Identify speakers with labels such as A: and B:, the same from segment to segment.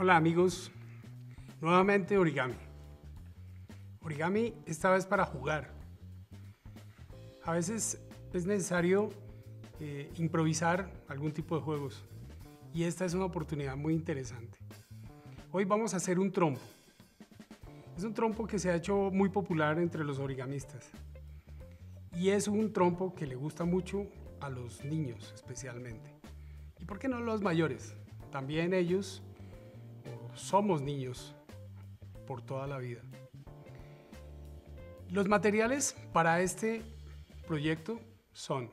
A: Hola amigos, nuevamente origami. Origami esta vez para jugar. A veces es necesario improvisar algún tipo de juegos y esta es una oportunidad muy interesante. Hoy vamos a hacer un trompo. Es un trompo que se ha hecho muy popular entre los origamistas y es un trompo que le gusta mucho a los niños especialmente. ¿Y por qué no los mayores? También ellos somos niños por toda la vida. Los materiales para este proyecto son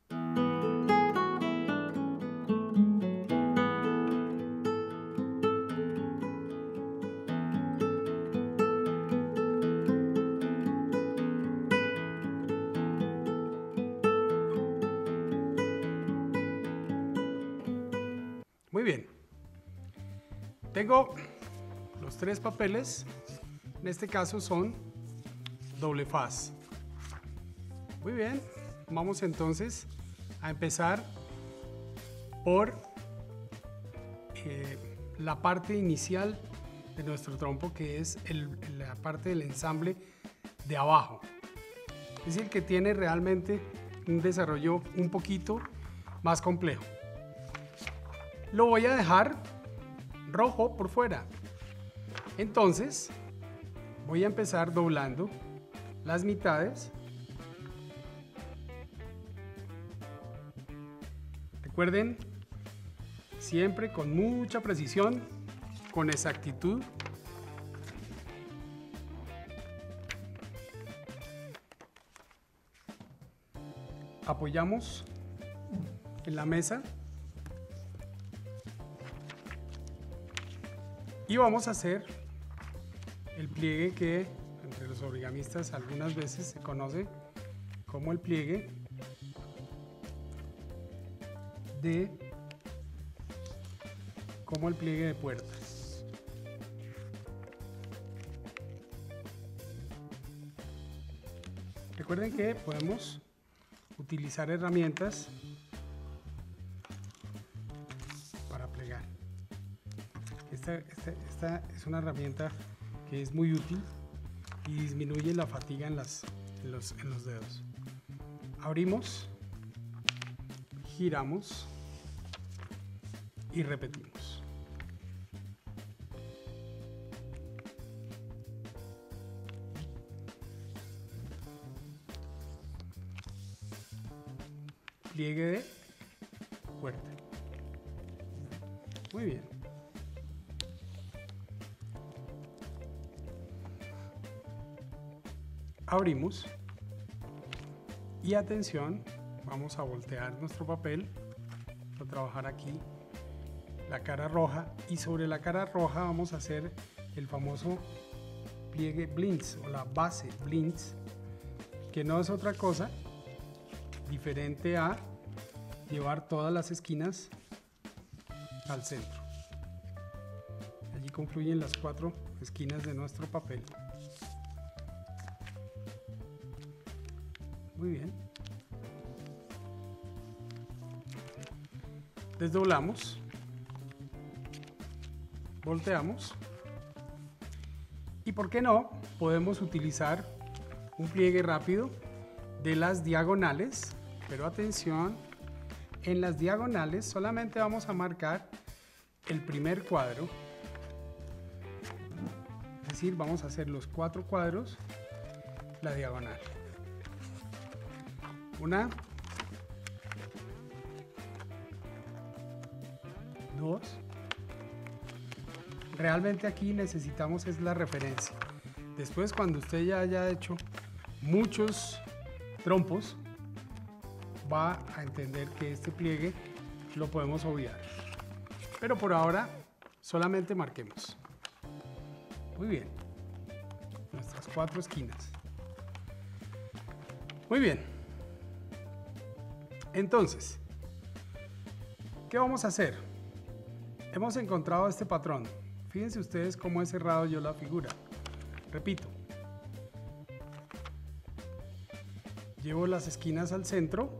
A: muy bien. Tengo los tres papeles, en este caso son doble faz. Muy bien, vamos entonces a empezar por la parte inicial de nuestro trompo, que es la parte del ensamble de abajo. Es decir, que tiene realmente un desarrollo un poquito más complejo. Lo voy a dejar rojo por fuera. Entonces voy a empezar doblando las mitades. Recuerden, siempre con mucha precisión, con exactitud. Apoyamos en la mesa y vamos a hacer el pliegue que entre los origamistas algunas veces se conoce como el pliegue de puerta. Recuerden que podemos utilizar herramientas para plegar. Esta es una herramienta que es muy útil y disminuye la fatiga en los dedos. Abrimos, giramos y repetimos. Pliegue de puerta. Muy bien. Abrimos y atención, vamos a voltear nuestro papel, a trabajar aquí la cara roja, y sobre la cara roja vamos a hacer el famoso pliegue blitz o la base blitz, que no es otra cosa diferente a llevar todas las esquinas al centro. Allí confluyen las 4 esquinas de nuestro papel. Muy bien. Desdoblamos, volteamos y, ¿por qué no?, podemos utilizar un pliegue rápido de las diagonales, pero atención, en las diagonales solamente vamos a marcar el primer cuadro, es decir, vamos a hacer los 4 cuadros, la diagonal. 1, 2. Realmente aquí necesitamos es la referencia. Después, cuando usted ya haya hecho muchos trompos, va a entender que este pliegue lo podemos obviar. Pero por ahora solamente marquemos. Muy bien. Nuestras 4 esquinas. Muy bien. Entonces, ¿qué vamos a hacer? Hemos encontrado este patrón. Fíjense ustedes cómo he cerrado yo la figura. Repito. Llevo las esquinas al centro.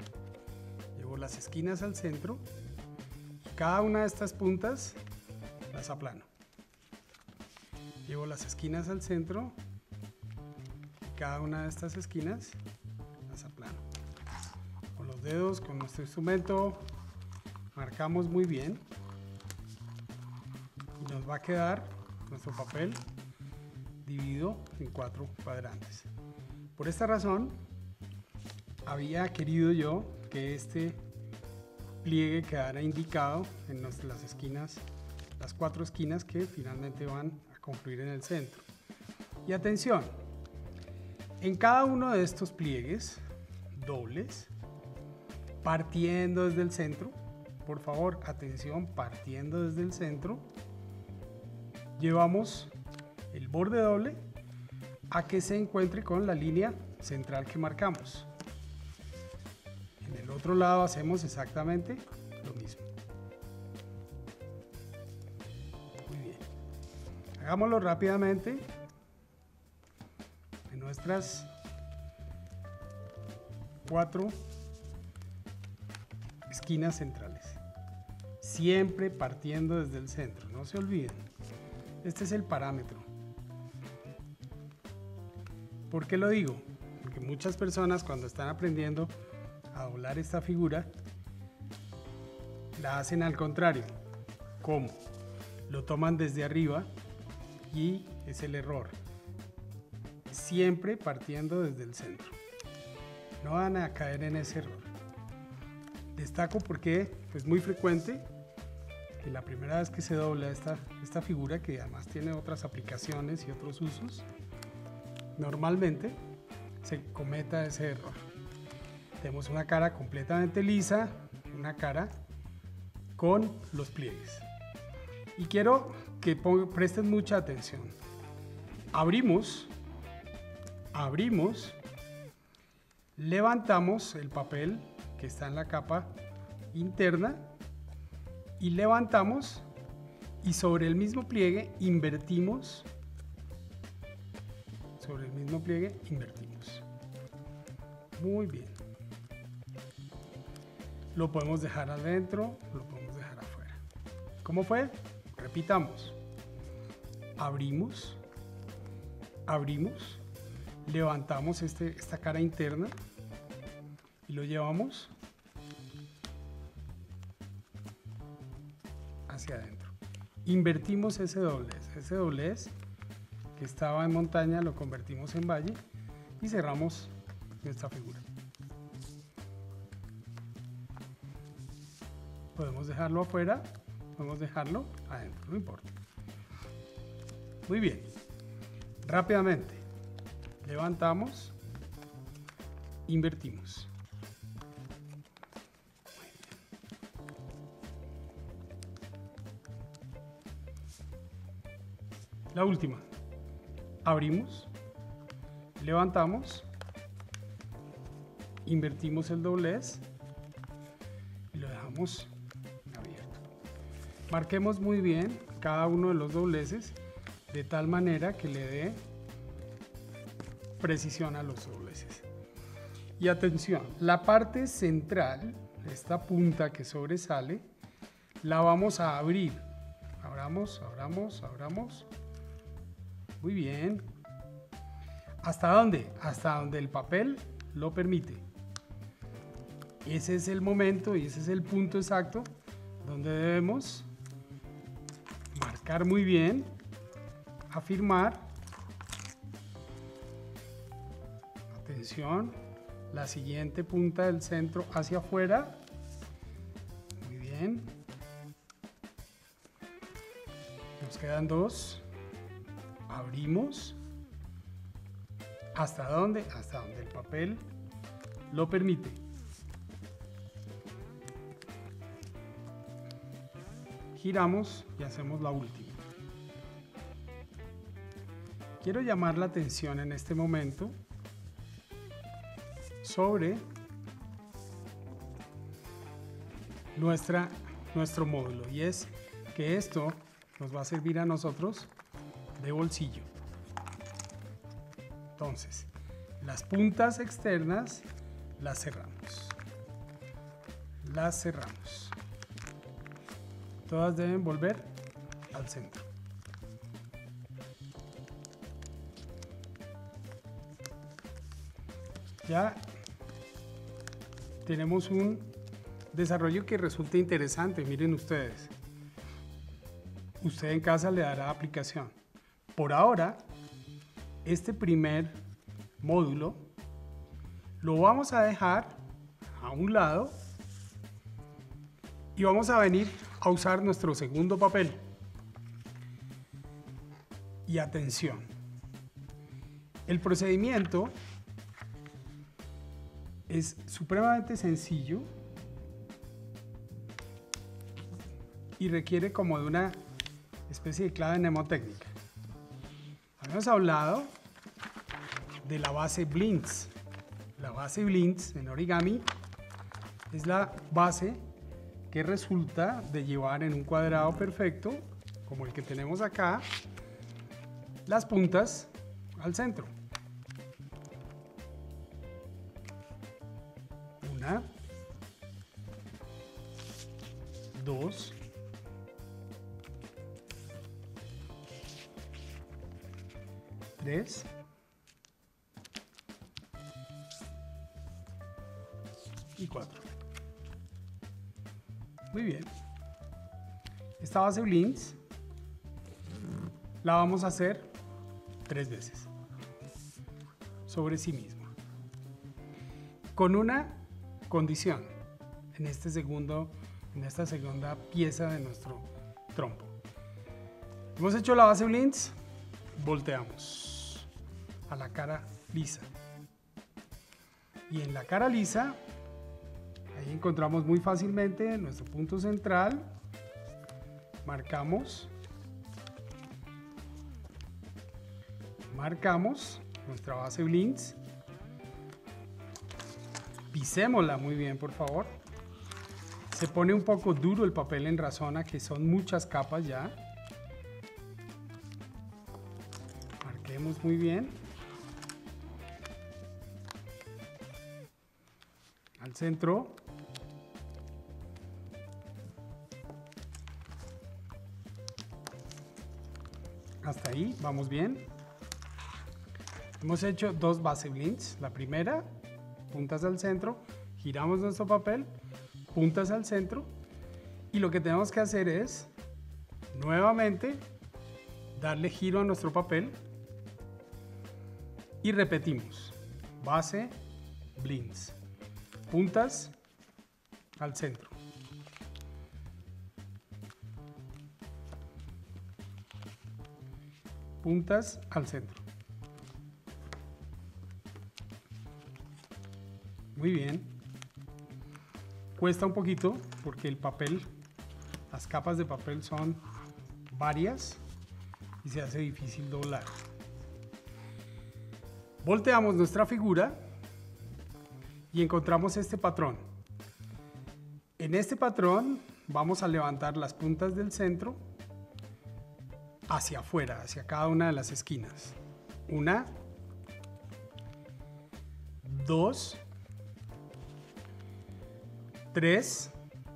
A: Cada una de estas puntas las aplano. Llevo las esquinas al centro, cada una de estas esquinas las aplano. Con los dedos, con nuestro instrumento, marcamos muy bien y nos va a quedar nuestro papel dividido en 4 cuadrantes. Por esta razón, había querido yo que este pliegue quedara indicado en las esquinas, las 4 esquinas que finalmente van a confluir en el centro. Y atención, en cada uno de estos pliegues dobles, partiendo desde el centro, por favor, atención, partiendo desde el centro, llevamos el borde doble a que se encuentre con la línea central que marcamos. En el otro lado hacemos exactamente lo mismo. Muy bien. Hagámoslo rápidamente en nuestras 4 esquinas centrales. Siempre partiendo desde el centro, no se olviden. Este es el parámetro. ¿Por qué lo digo? Porque muchas personas cuando están aprendiendo a doblar esta figura, la hacen al contrario. ¿Cómo? Lo toman desde arriba y es el error. Siempre partiendo desde el centro. No van a caer en ese error. Destaco porque es muy frecuente que la primera vez que se dobla esta figura, que además tiene otras aplicaciones y otros usos, normalmente se cometa ese error. Tenemos una cara completamente lisa, una cara con los pliegues. Y quiero que presten mucha atención. Abrimos, levantamos el papel que está en la capa interna y levantamos, y sobre el mismo pliegue invertimos. Sobre el mismo pliegue invertimos. Muy bien. Lo podemos dejar adentro, lo podemos dejar afuera. ¿Cómo fue? Repitamos. Abrimos, levantamos esta cara interna y lo llevamos hacia adentro. Invertimos ese doblez que estaba en montaña, lo convertimos en valle y cerramos nuestra figura. Podemos dejarlo afuera, podemos dejarlo adentro, no importa. Muy bien. Rápidamente. Levantamos, invertimos. La última. Abrimos, levantamos, invertimos el doblez y lo dejamos abierto. Marquemos muy bien cada uno de los dobleces de tal manera que le dé precisión a los dobleces. Y atención, la parte central, esta punta que sobresale, la vamos a abrir. Abramos. Muy bien. ¿Hasta dónde? Hasta donde el papel lo permite. Ese es el momento y ese es el punto exacto donde debemos marcar muy bien, afirmar. Atención, la siguiente punta del centro hacia afuera. Muy bien. Nos quedan 2. Abrimos. ¿Hasta dónde? Hasta donde el papel lo permite. Giramos y hacemos la última. Quiero llamar la atención en este momento sobre nuestro módulo, y es que esto nos va a servir a nosotros de bolsillo. Entonces, las puntas externas las cerramos. Todas deben volver al centro. Ya tenemos un desarrollo que resulta interesante. Miren ustedes. Usted en casa le dará aplicación. Por ahora, este primer módulo lo vamos a dejar a un lado y vamos a venir a usar nuestro segundo papel. Y atención, el procedimiento es supremamente sencillo y requiere como de una especie de clave mnemotécnica. Habíamos hablado de la base Blintz. La base Blintz en origami es la base que resulta de llevar en un cuadrado perfecto, como el que tenemos acá, las puntas al centro. Una, dos, tres, y cuatro. Muy bien. Esta base Blintz la vamos a hacer 3 veces sobre sí misma, con una condición en esta segunda pieza de nuestro trompo. Hemos hecho la base Blintz, volteamos a la cara lisa y en la cara lisa ahí encontramos muy fácilmente nuestro punto central, marcamos nuestra base Blintz, pisémosla muy bien por favor, se pone un poco duro el papel en razón a que son muchas capas ya, marquemos muy bien, al centro, hasta ahí vamos bien. Hemos hecho 2 base Blintz. La primera, puntas al centro, giramos nuestro papel, puntas al centro, y lo que tenemos que hacer es nuevamente darle giro a nuestro papel y repetimos base Blintz, puntas al centro, puntas al centro. Muy bien. Cuesta un poquito porque el papel, las capas de papel son varias y se hace difícil doblar. Volteamos nuestra figura y encontramos este patrón. En este patrón vamos a levantar las puntas del centro hacia afuera, hacia cada una de las esquinas. 1, 2, 3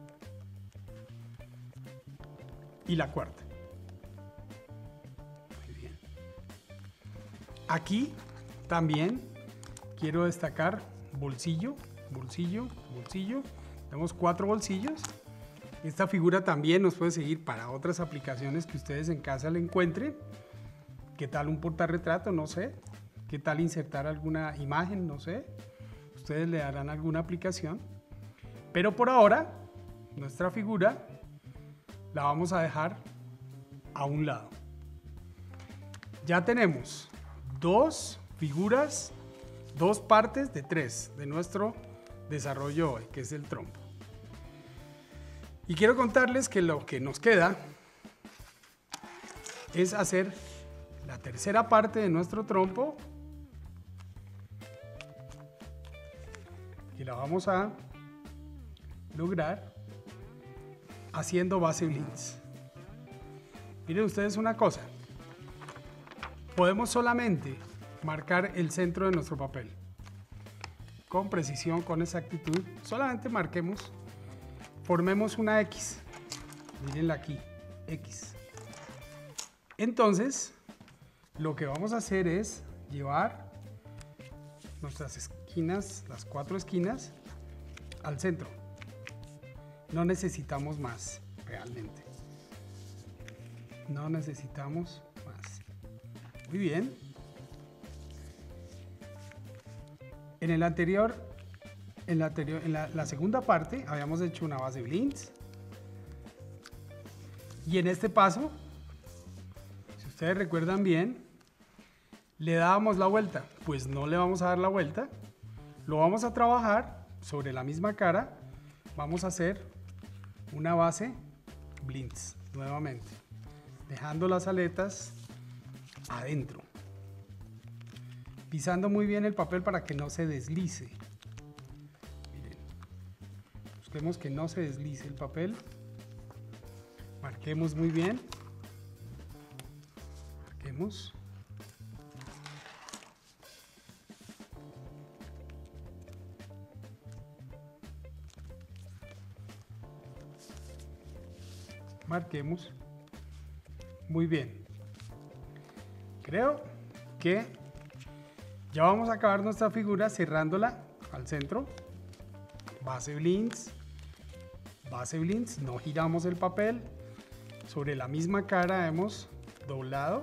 A: y la cuarta. Muy bien. Aquí también quiero destacar bolsillo, bolsillo, bolsillo. Tenemos 4 bolsillos. Esta figura también nos puede seguir para otras aplicaciones que ustedes en casa le encuentren. ¿Qué tal un portarretrato? No sé. ¿Qué tal insertar alguna imagen? No sé. Ustedes le darán alguna aplicación. Pero por ahora, nuestra figura la vamos a dejar a un lado. Ya tenemos 2 figuras, 2 partes de 3 de nuestro desarrollo hoy, que es el trompo. Y quiero contarles que lo que nos queda es hacer la tercera parte de nuestro trompo, y la vamos a lograr haciendo base Blintz. Miren ustedes una cosa, podemos solamente marcar el centro de nuestro papel con precisión, con exactitud. Solamente marquemos, formemos una X, mírenla aquí, X, Entonces, lo que vamos a hacer es llevar nuestras esquinas, las 4 esquinas, al centro. No necesitamos más, realmente. No necesitamos más. Muy bien. En la segunda parte habíamos hecho una base Blintz. Y en este paso, si ustedes recuerdan bien, le dábamos la vuelta. Pues no le vamos a dar la vuelta. Lo vamos a trabajar sobre la misma cara. Vamos a hacer una base Blintz nuevamente, dejando las aletas adentro, pisando muy bien el papel para que no se deslice. Miren, busquemos que no se deslice el papel, marquemos muy bien, marquemos. Marquemos muy bien. Creo que ya vamos a acabar nuestra figura cerrándola al centro. Base Blintz, no giramos el papel. Sobre la misma cara hemos doblado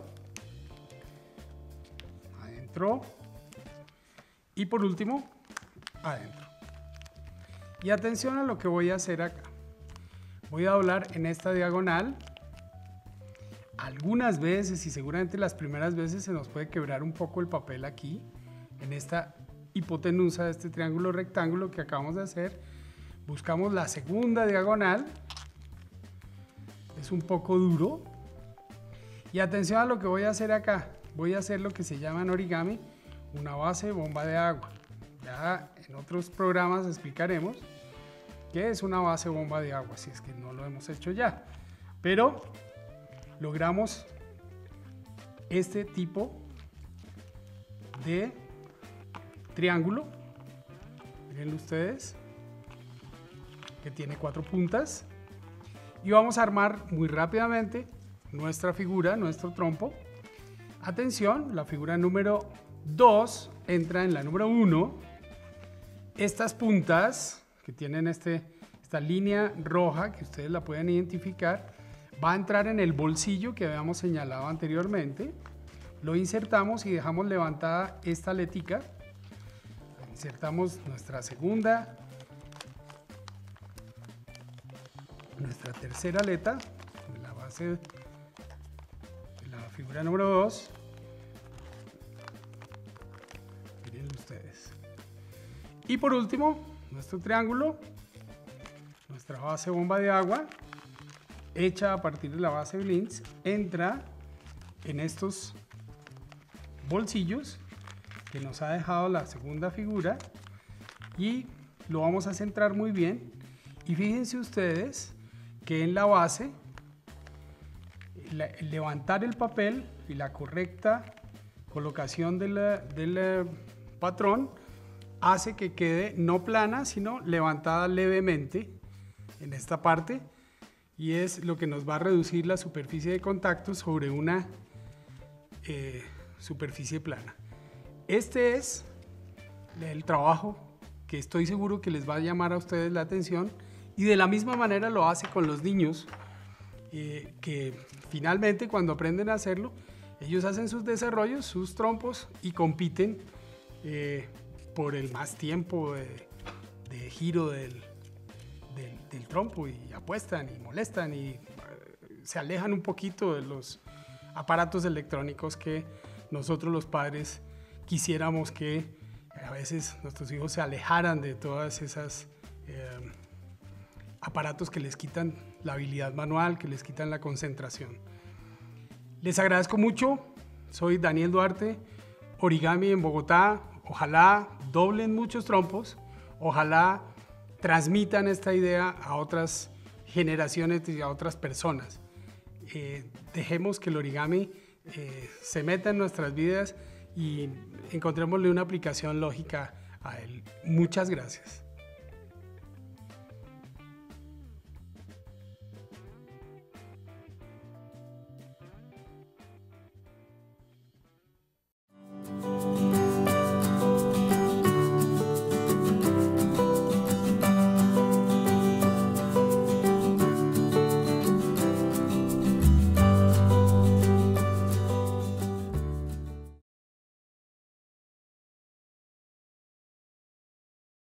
A: adentro y por último adentro. Y atención a lo que voy a hacer acá. Voy a doblar en esta diagonal. Algunas veces, y seguramente las primeras veces, se nos puede quebrar un poco el papel aquí, en esta hipotenusa de este triángulo rectángulo que acabamos de hacer. Buscamos la segunda diagonal. Es un poco duro. Y atención a lo que voy a hacer acá. Voy a hacer lo que se llama en origami una base bomba de agua. Ya en otros programas explicaremos qué es una base bomba de agua, si es que no lo hemos hecho ya. Pero logramos este tipo de triángulo. Miren ustedes que tiene 4 puntas. Y vamos a armar muy rápidamente nuestra figura, nuestro trompo. Atención, la figura número 2 entra en la número 1. Estas puntas que tienen esta línea roja, que ustedes la pueden identificar, va a entrar en el bolsillo que habíamos señalado anteriormente. Lo insertamos y dejamos levantada esta aletica. Insertamos nuestra segunda, nuestra tercera aleta en la base de la figura número 2. Miren ustedes. Y por último, nuestro triángulo, nuestra base bomba de agua, hecha a partir de la base Blintz, entra en estos bolsillos que nos ha dejado la segunda figura y lo vamos a centrar muy bien. Y fíjense ustedes que en la base, el levantar el papel y la correcta colocación del patrón hace que quede no plana, sino levantada levemente en esta parte, y es lo que nos va a reducir la superficie de contacto sobre una superficie plana. Este es el trabajo que estoy seguro que les va a llamar a ustedes la atención, y de la misma manera lo hace con los niños, que finalmente cuando aprenden a hacerlo, ellos hacen sus desarrollos, sus trompos, y compiten por el más tiempo de giro del trompo, y apuestan y molestan y se alejan un poquito de los aparatos electrónicos que nosotros los padres quisiéramos que a veces nuestros hijos se alejaran de todas esas aparatos que les quitan la habilidad manual, que les quitan la concentración. Les agradezco mucho. Soy Daniel Duarte, Origami en Bogotá. Ojalá doblen muchos trompos, ojalá transmitan esta idea a otras generaciones y a otras personas. Dejemos que el origami se meta en nuestras vidas y encontrémosle una aplicación lógica a él. Muchas gracias.